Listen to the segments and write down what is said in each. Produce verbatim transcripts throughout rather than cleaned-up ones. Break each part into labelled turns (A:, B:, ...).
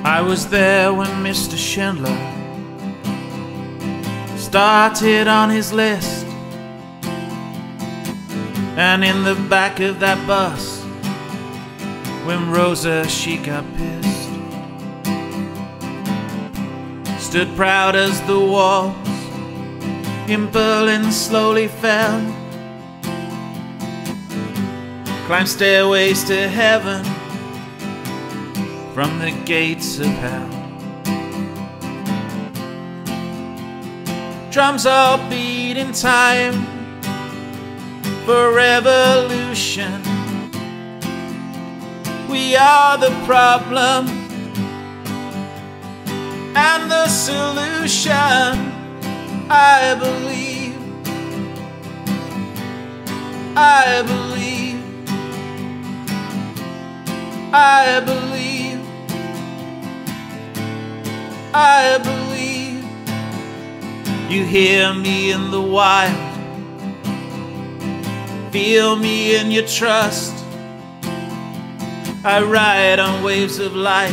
A: I was there when Mister Schindler started on his list, and in the back of that bus when Rosa, she got pissed, stood proud as the walls in Berlin slowly fell, climbed stairways to heaven from the gates of hell. Drums all beat in time for revolution. We are the problem and the solution. I believe, I believe, I believe, I believe. You hear me in the wild, feel me in your trust. I ride on waves of light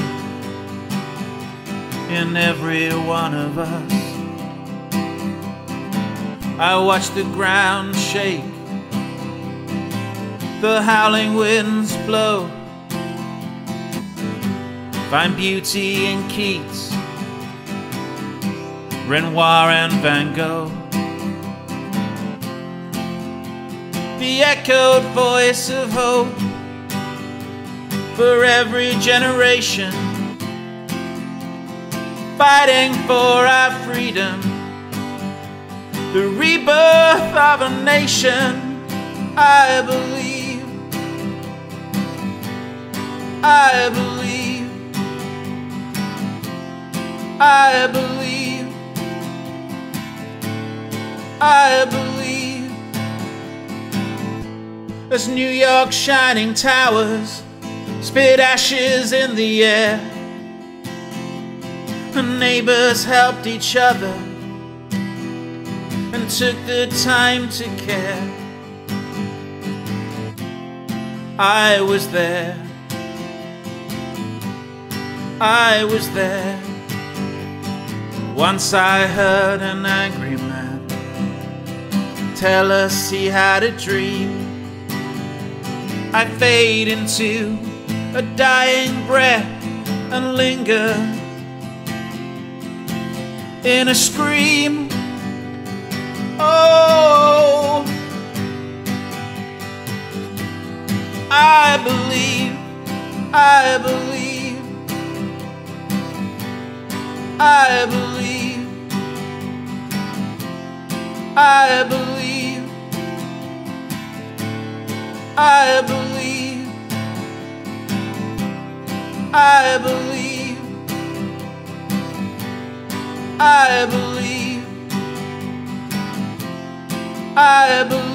A: in every one of us. I watch the ground shake, the howling winds blow, find beauty in Keats, Renoir and Van Gogh. The echoed voice of hope for every generation, fighting for our freedom, the rebirth of a nation. I believe, I believe, I believe, I believe. As New York shining towers spit ashes in the air, and neighbors helped each other and took the time to care. I was there, I was there. Once I heard an angry man tell us he had a dream. I fade into a dying breath and linger in a scream. Oh, I believe, I believe, I believe, I believe, I believe, I believe, I believe, I believe.